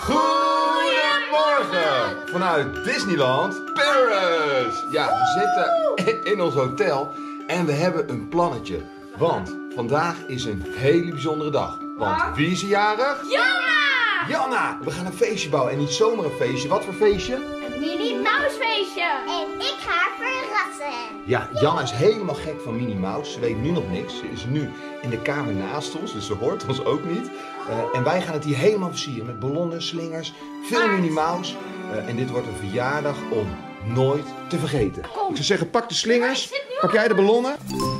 Goedemorgen vanuit Disneyland Paris. Ja, we zitten in ons hotel en we hebben een plannetje. Want vandaag is een hele bijzondere dag. Want wie is er jarig? Janna! Janna! We gaan een feestje bouwen en niet zomaar een feestje. Wat voor feestje? Een Minnie Mouse feestje. En ik ga haar verrassen. Ja, Janna is helemaal gek van Minnie Mouse. Ze weet nu nog niks. Ze is nu in de kamer naast ons, dus ze hoort ons ook niet. En wij gaan het hier helemaal versieren met ballonnen, slingers, veel Minnie Mouse. En dit wordt een verjaardag om nooit te vergeten. Kom. Ik zou zeggen, pak de slingers. Pak jij de ballonnen?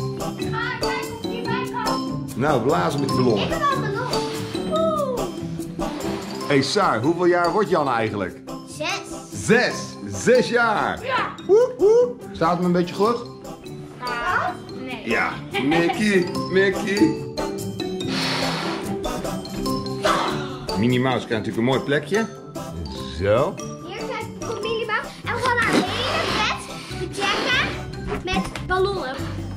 Nou, blazen met die ballonnen. Ik heb al ballon. Hey Saar, hoeveel jaar wordt Janna eigenlijk? 6. 6 jaar. Ja. Woep, woep. Staat het me een beetje goed? Nee. Ja. Mickey. Minnie Mouse krijgt natuurlijk een mooi plekje. Zo. Hier komt Minnie Mouse. En we gaan haar hele bed bedekken met ballonnen.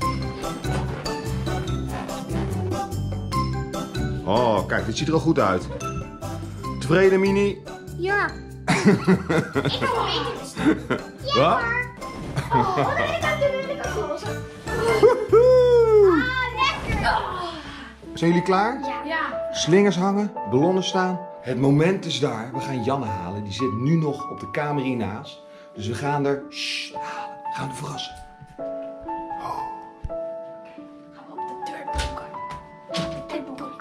Oh, kijk, dit ziet er al goed uit. Tevreden, Minnie? Ja. Ik ga een beetje bestaan. Ja. Wat? Oh, wat heb ik aan de roze? Woehoe. Lekker. Zijn jullie klaar? Ja. Slingers hangen, ballonnen staan. Het moment is daar. We gaan Janne halen. Die zit nu nog op de kamer hiernaast. Dus we gaan er halen. We gaan er verrassen. Gaan we op de deur bonken.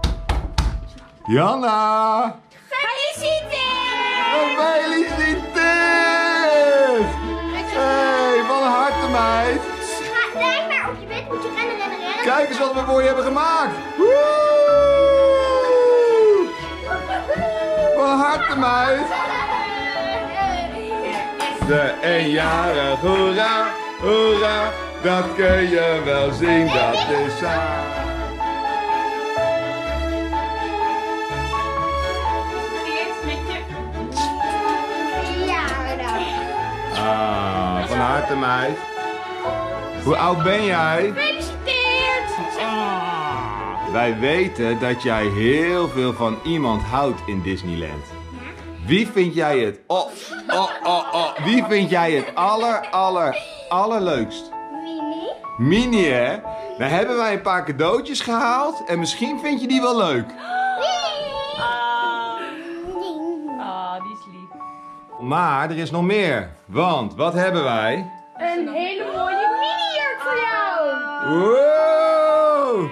Janna! Gefeliciteerd! Gefeliciteerd! Hey, van harte meid! Lijk maar op je bed, moet je rennen. Kijk eens wat we voor je hebben gemaakt! Woe! Van harte meid! De eenjarig, hoera, hoera, dat kun je wel zien, dat is haar. Ja, nou. Ah, van harte meid. Hoe oud ben jij? Gefeliciteerd! Wij weten dat jij heel veel van iemand houdt in Disneyland. Wie vind jij het? Wie vind jij het allerleukst? Minnie? Minnie, hè? Dan hebben wij een paar cadeautjes gehaald en misschien vind je die wel leuk. Die is lief. Maar er is nog meer. Want wat hebben wij? Een hele mooie mini-jurk voor jou! Wow!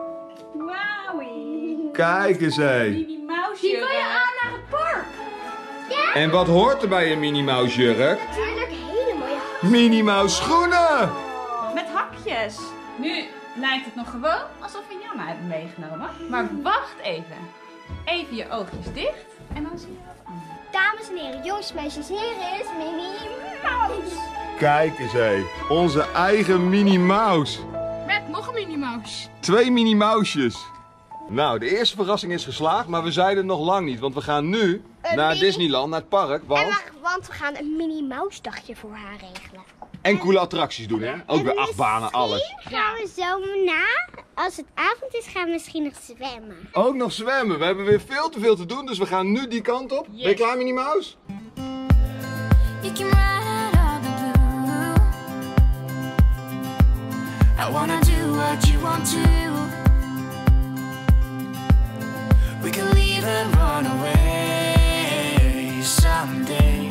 Wauwie. Kijk eens, hé. Minnie Mouse. Die kan je aan naar het park! Ja! En wat hoort er bij een Minnie Mouse jurk? Natuurlijk hele mooie. Minnie Mouse schoenen! Met hakjes. Nu lijkt het nog gewoon alsof we Janna hebben meegenomen. Maar wacht even. Even je oogjes dicht en dan zie je wat anders. Dames en heren, jongens, meisjes, heren is Minnie Mouse. Kijk eens, hé. Onze eigen Minnie Mouse. Met nog een Minnie Mouse. 2 Minnie Mousejes. Nou, de eerste verrassing is geslaagd, maar we zijn er nog lang niet. Want we gaan nu naar Disneyland, naar het park. Want we gaan een Minnie Mouse dagje voor haar regelen. En coole attracties doen, hè? Ook weer achtbanen, alles. Gaan we zo na, als het avond is, gaan we misschien nog zwemmen. Ook nog zwemmen. We hebben weer veel te veel te doen, dus we gaan nu die kant op. Ben je klaar, Minnie Mouse? You can ride all the blue. I wanna do what you want to. We can leave and run away someday.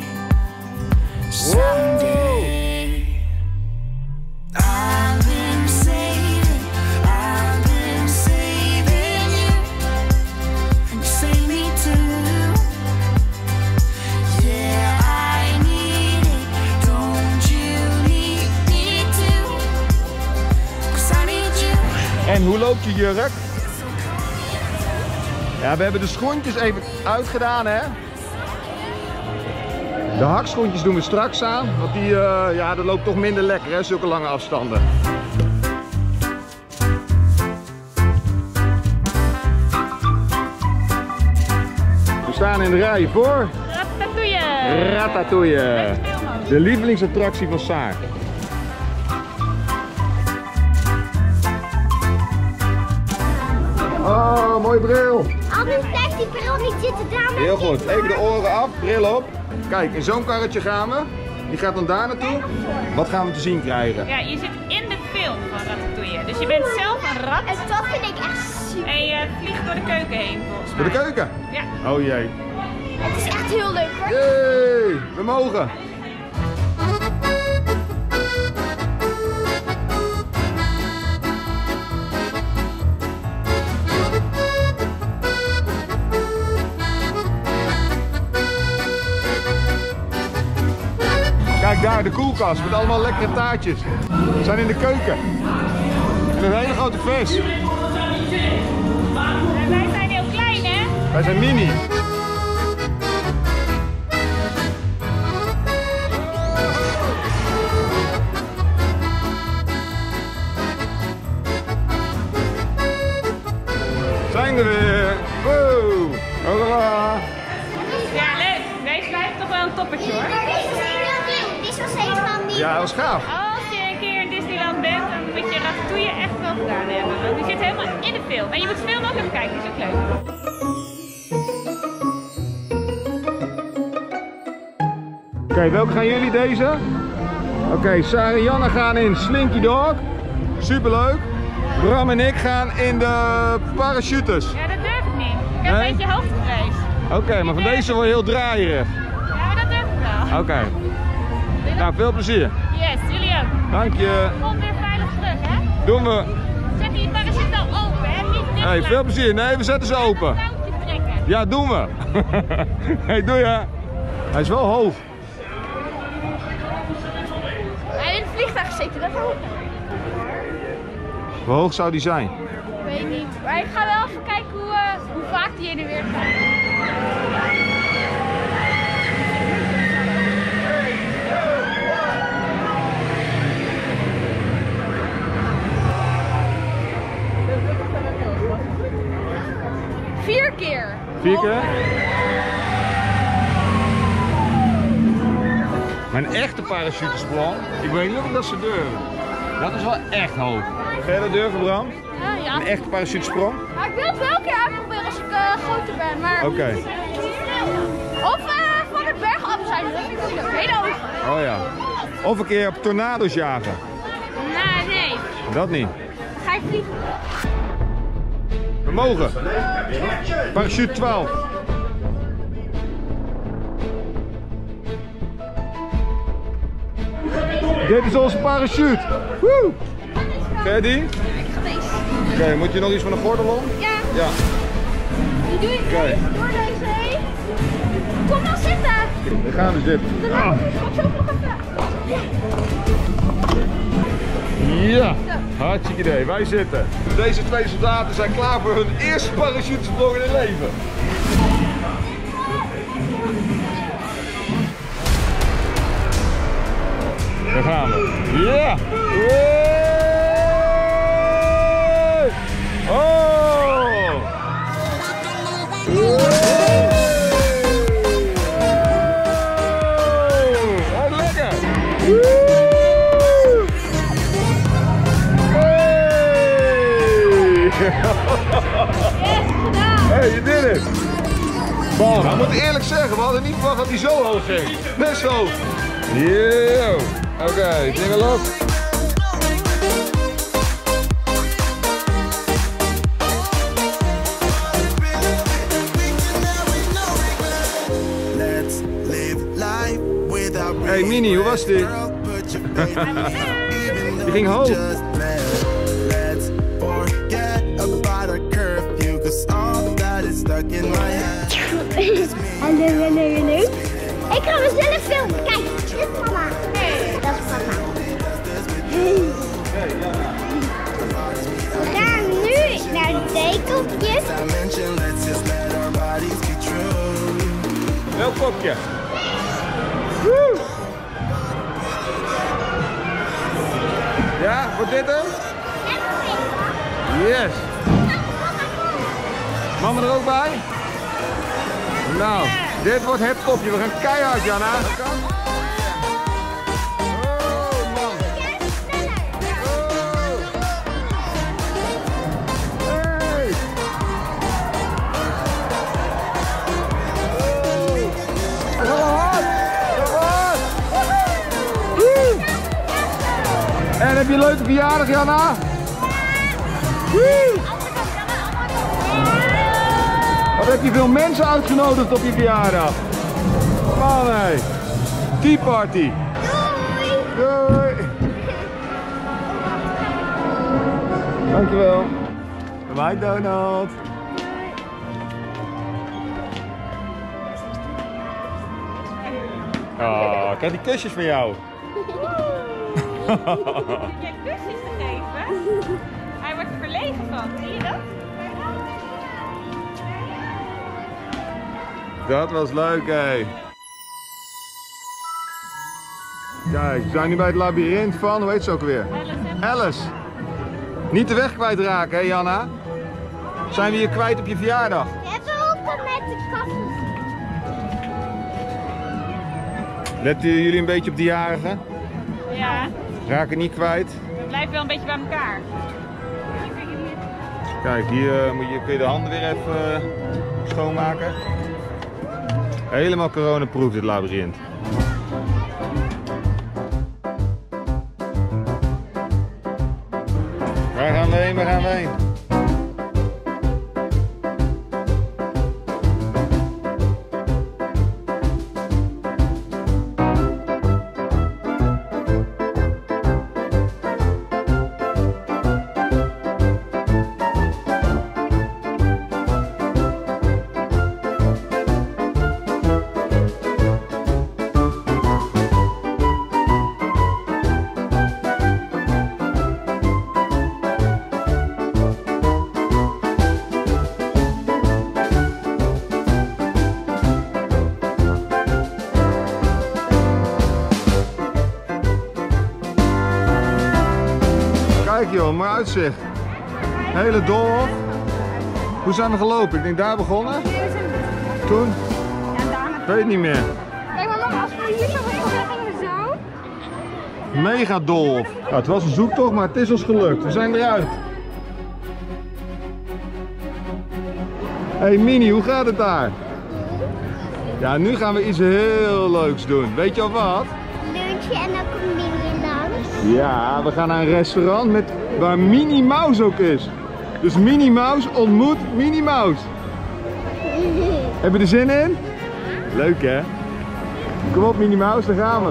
Someday. I've been saving you. And you save me too. Yeah, I need it. Don't you need me too? 'Cause I need you. En hoe loopt je jurk? Ja, we hebben de schoentjes even uitgedaan, hè? De hakschoentjes doen we straks aan, want die, ja, dat loopt toch minder lekker, hè, zulke lange afstanden. We staan in de rij voor Ratatouille. Ratatouille, de lievelingsattractie van Saar. Oh, mooie bril. Al die plek die bril niet zitten, daarom Heel heb ik goed. dit Even de voor. oren af, bril op. Kijk, in zo'n karretje gaan we. Die gaat dan daar naartoe. Wat gaan we te zien krijgen? Ja, je zit in de film van Ratatouille. Dus je bent zelf een rat En dat vind ik echt super. en je vliegt door de keuken heen volgens Voor mij. de keuken? Ja. Oh jee. Het is echt heel leuk hoor. Yay, we mogen. Kijk daar, de koelkast met allemaal lekkere taartjes. We zijn in de keuken. En een hele grote vis. En wij zijn heel klein, hè? Wij zijn mini. Zijn er weer. Wow. Hola. Ja, leuk. Deze blijft toch wel een toppertje, hoor. Maar dit was heel nieuw. Dit was helemaal nieuw. Ja, dat was gaaf. Als je een keer in Disneyland bent, dan moet je Ratatouille echt wel gedaan hebben. Want die zit helemaal in de film. En je moet veel nog even kijken, die is ook leuk. Oké, welke gaan jullie deze? Oké, Sarah en Janne gaan in Slinky Dog. Superleuk. Bram en ik gaan in de parachutes. Ja, dat durf ik niet. Ik heb Nee? een beetje hoogtevrees. Oké, maar van deze wordt heel draaierig. Ja, maar dat durf ik wel. Oké. Nou, veel plezier. Yes, jullie ook. Dank je. Kom weer veilig terug, hè? Doen we. Zet die parachute al open, hè? Niet dicht Hey, veel laten. plezier. Nee, we zetten ze open. Touwtje trekken. Ja, doen we. Hey, doei hè. Hij is wel hoog. En in het vliegtuig zitten, dat ook. Hoe hoog zou die zijn? Ik weet niet. Maar ik ga wel even kijken hoe vaak die heen en weer gaat. Vier keer. 4 keer? Mijn echte parachutesprong, ik weet niet of dat ze durven. Dat is wel echt hoog. Ga jij dat durven, Bram? Ja. Een echte parachutesprong? Maar ik wil het wel een keer uitproberen als ik groter ben. Maar... Oké. Of van het berg af zijn. Dat vind ik ook leuk. Hele hoog. Oh ja. Of een keer op tornado's jagen. Nee. Dat niet. Ga ik vliegen? We mogen. Parachute 12. Dit is onze parachute. Woe! Ga jij die? Ik ga deze. Oké, moet je nog iets van de gordel om? Ja. Ja. Die doe ik Oké. door deze heen. Kom dan zitten. We gaan we zitten. Ah. Kom zo nog even. Ja, hartstikke idee. Wij zitten. Deze twee soldaten zijn klaar voor hun eerste parachutesprong in hun leven. Daar gaan we. Ja! Hey! Oh! Oh, lekker! Hey, you did it! Bam. We moeten eerlijk zeggen, we hadden niet verwacht dat hij zo hoog ging. Best hoog. Yo. Oké, jingle up. Hey Mini, hoe was dit? Die ging hoog. Hallo. Ik ga mezelf filmen. Kijk, dit is mama. Nee, dat is mama. We gaan nu naar de theekopjes. Welk kopje? Woe! Ja, wordt dit hem? Yes. Mama er ook bij? Nou, dit wordt het kopje. We gaan keihard, Jana. Oh, man. Oh. Hey. Heb je een leuke verjaardag, Janna? Woe! Wat heb je veel mensen uitgenodigd op je verjaardag? Man, hé. Tea party. Doei. Dankjewel. Bye Donald. Oh, kijk die kusjes van jou. Je kusjes te geven. Hij wordt er verlegen van, zie je dat? Dat was leuk, hé. Kijk, we zijn nu bij het labyrint van, hoe heet ze ook weer? Alice. Niet de weg kwijtraken, hè Janna? Zijn we hier kwijt op je verjaardag? We hebben ook met de kassen. Letten jullie een beetje op de jarigen? Ja, Raken niet kwijt. het blijft wel een beetje bij elkaar. Kijk, hier kun je de handen weer even schoonmaken. Helemaal coronaproof dit labyrint. Waar gaan we heen? Waar gaan we heen? Kijk joh, mooi uitzicht. Hele doolhof. Hoe zijn we gelopen? Ik denk daar begonnen. Toen? Weet het niet meer. Kijk maar mama, als we hier zo begonnen gingen we zo. Mega doolhof. Ja, het was een zoektocht, maar het is ons gelukt. We zijn eruit. Hey Mini, hoe gaat het daar? Ja, nu gaan we iets heel leuks doen. Weet je al wat? Lunchje en dan komt Mini langs. Ja, we gaan naar een restaurant waar Minnie Mouse ook is. Dus Minnie Mouse ontmoet Minnie Mouse. Heb je er zin in? Leuk hè? Kom op Minnie Mouse, daar gaan we.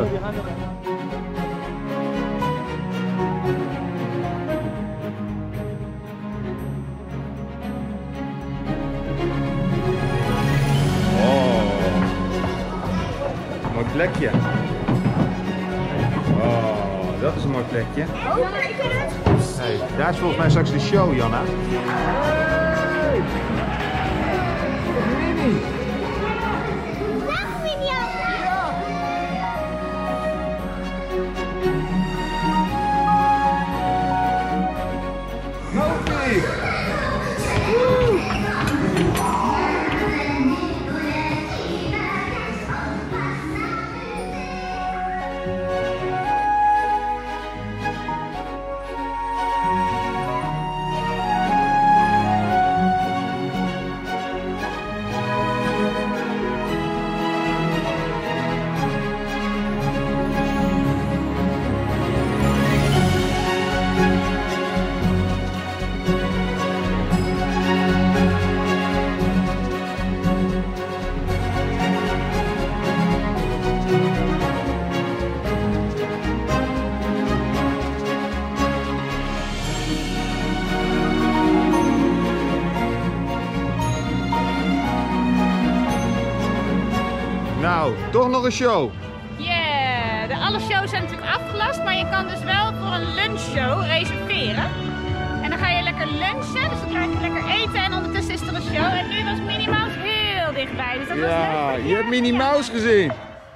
Oh, mooi plekje. Oh, dat is een mooi plekje. Hey, daar is volgens mij straks de show, Janna. Hey! Minnie! Dag Mini. Hoppie! Nou, toch nog een show. Yeah, alle shows zijn natuurlijk afgelast, maar je kan dus wel voor een lunchshow reserveren. En dan ga je lekker lunchen, dus dan krijg je lekker eten en ondertussen is er een show. En nu was Minnie Mouse heel dichtbij, dus dat was Ja, leuk. je hebt Minnie Mouse gezien.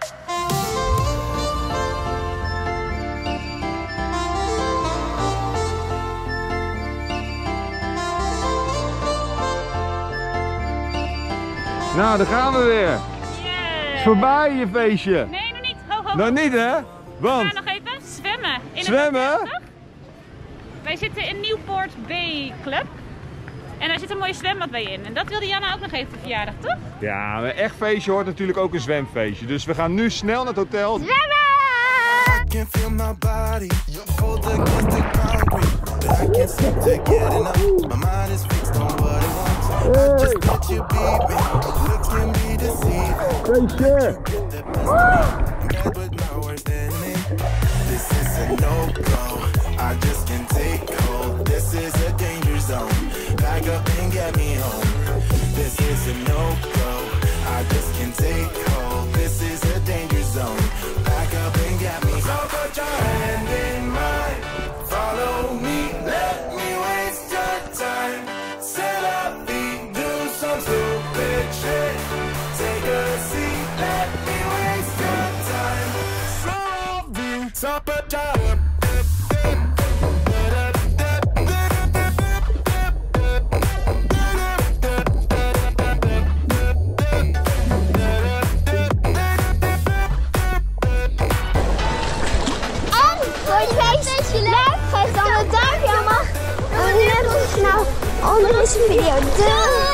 Nou, daar gaan we weer. Yeah. Is voorbij je feestje. Nee, nog niet. Ho, ho, ho. Nou niet hè? We Want? gaan nog even zwemmen. In Zwemmen? Het hotel, toch? Wij zitten in Newport Bay Club. En daar zit een mooie zwembad bij in. En dat wilde Janna ook nog even op verjaardag, toch? Ja, een echt feestje hoort natuurlijk ook een zwemfeestje. Dus we gaan nu snel naar het hotel. Zwemmen! I can feel my body hold cold against the concrete, but I can't seem to get enough. My mind is fixed on what it wants. I just let you be me. Looks can be deceiving. Great share. Bad but not worse than me. This is a no-go. I just can't take hold. This is a danger zone. Back up and get me home. This is a no-go. I just can't take hold. This is a danger zone. Back up and get me home. So put your hand in mine. Follow me. Let me waste your time. Set up feet. Do some stupid shit. Take a seat. Let me waste your time. So put your Geef dan een duimpje omhoog. En net als je nou onder deze video. Doei!